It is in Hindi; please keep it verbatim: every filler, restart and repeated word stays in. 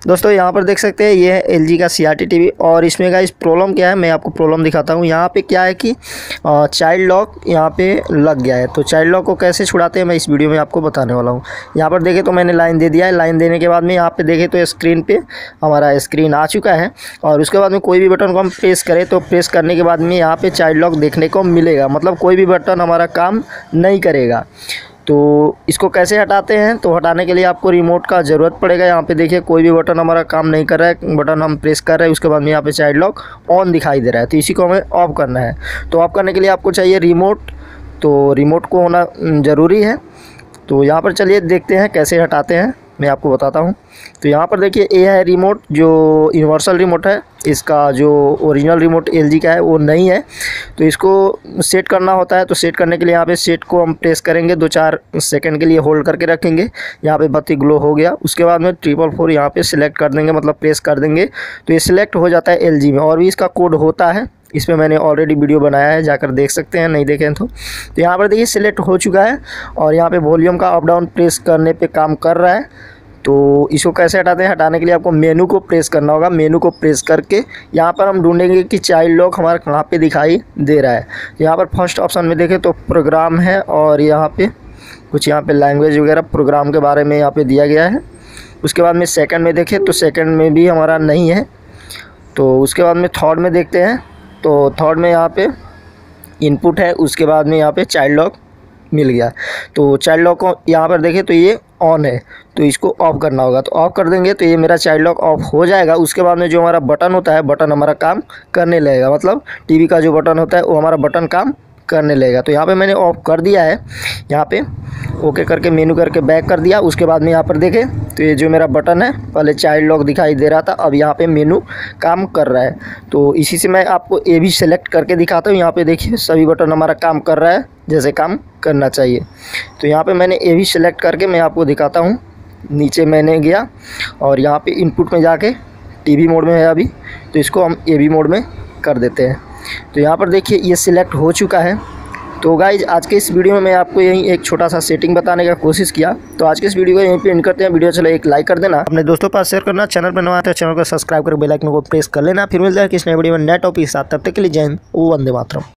दोस्तों यहाँ पर देख सकते हैं ये है एलजी का सीआरटी टीवी। और इसमें गाइस प्रॉब्लम क्या है, मैं आपको प्रॉब्लम दिखाता हूँ। यहाँ पे क्या है कि चाइल्ड लॉक यहाँ पे लग गया है। तो चाइल्ड लॉक को कैसे छुड़ाते हैं मैं इस वीडियो में आपको बताने वाला हूँ। यहाँ पर देखें तो मैंने लाइन दे दिया है। लाइन देने के बाद में यहाँ पे देखें तो स्क्रीन पे हमारा स्क्रीन आ चुका है। और उसके बाद में कोई भी बटन को हम प्रेस करें तो प्रेस करने के बाद में यहाँ पे चाइल्ड लॉक देखने को मिलेगा, मतलब कोई भी बटन हमारा काम नहीं करेगा। तो इसको कैसे हटाते हैं, तो हटाने के लिए आपको रिमोट का ज़रूरत पड़ेगा। यहाँ पे देखिए कोई भी बटन हमारा काम नहीं कर रहा है, बटन हम प्रेस कर रहे हैं, उसके बाद में यहाँ पे चाइल्ड लॉक ऑन दिखाई दे रहा है। तो इसी को हमें ऑफ करना है। तो ऑफ करने के लिए आपको चाहिए रिमोट, तो रिमोट को होना ज़रूरी है। तो यहाँ पर चलिए देखते हैं कैसे हटाते हैं, मैं आपको बताता हूँ। तो यहाँ पर देखिए ये है रिमोट, जो यूनिवर्सल रिमोट है। इसका जो ओरिजिनल रिमोट एलजी का है वो नहीं है। तो इसको सेट करना होता है। तो सेट करने के लिए यहाँ पे सेट को हम प्रेस करेंगे, दो चार सेकंड के लिए होल्ड करके रखेंगे। यहाँ पे बत्ती ग्लो हो गया। उसके बाद में ट्रिपल फोर यहाँ पे सिलेक्ट कर देंगे, मतलब प्रेस कर देंगे तो ये सिलेक्ट हो जाता है एलजी में। और भी इसका कोड होता है, इस पर मैंने ऑलरेडी वीडियो बनाया है, जाकर देख सकते हैं, नहीं देखें तो। तो यहाँ पर देखिए सिलेक्ट हो चुका है। और यहाँ पे वॉल्यूम का अप डाउन प्रेस करने पे काम कर रहा है। तो इसको कैसे हटाते हैं, हटाने के लिए आपको मेनू को प्रेस करना होगा। मेनू को प्रेस करके यहाँ पर हम ढूंढेंगे कि चाइल्ड लॉक हमारा कहाँ पे दिखाई दे रहा है। यहाँ पर फर्स्ट ऑप्शन में देखें तो प्रोग्राम है, और यहाँ पे कुछ यहाँ पे लैंग्वेज वगैरह प्रोग्राम के बारे में यहाँ पे दिया गया है। उसके बाद में सेकंड में देखें तो सेकंड में भी हमारा नहीं है। तो उसके बाद में थर्ड में देखते हैं, तो थर्ड में यहाँ पे इनपुट है। उसके बाद में यहाँ पे चाइल्ड लॉक मिल गया। तो चाइल्ड लॉक को यहाँ पर देखें तो ये ऑन है, तो इसको ऑफ करना होगा। तो ऑफ कर देंगे तो ये मेरा चाइल्ड लॉक ऑफ हो जाएगा। उसके बाद में जो हमारा बटन होता है, बटन हमारा काम करने लगेगा, मतलब टीवी का जो बटन होता है वो हमारा बटन काम करने लगेगा। तो यहाँ पे मैंने ऑफ कर दिया है। यहाँ पे ओके करके मेनू करके बैक कर दिया। उसके बाद में यहाँ पर देखें तो ये जो मेरा बटन है, पहले चाइल्ड लॉक दिखाई दे रहा था, अब यहाँ पे मेनू काम कर रहा है। तो इसी से मैं आपको ये भी सेलेक्ट करके दिखाता हूँ। यहाँ पे देखिए सभी बटन हमारा काम कर रहा है जैसे काम करना चाहिए। तो यहाँ पे मैंने ये भी सेलेक्ट करके मैं आपको दिखाता हूँ। नीचे मैंने गया और यहाँ पे इनपुट में जाके टीवी मोड में है अभी, तो इसको हम ए बी मोड में कर देते हैं। तो यहाँ पर देखिए ये सिलेक्ट हो चुका है। तो गाइज आज के इस वीडियो में मैं आपको यही एक छोटा सा सेटिंग बताने का कोशिश किया। तो आज के इस वीडियो को यहीं पे एंड करते हैं। वीडियो चले एक लाइक कर देना, अपने दोस्तों के पास शेयर करना, चैनल पर नया है चैनल को सब्सक्राइब कर बेल आइकन को प्रेस कर लेना। फिर मिलता है किस नए वीडियो में नए टॉपिक के साथ, तब तक के लिए जय हिंद, वंदे मातरम।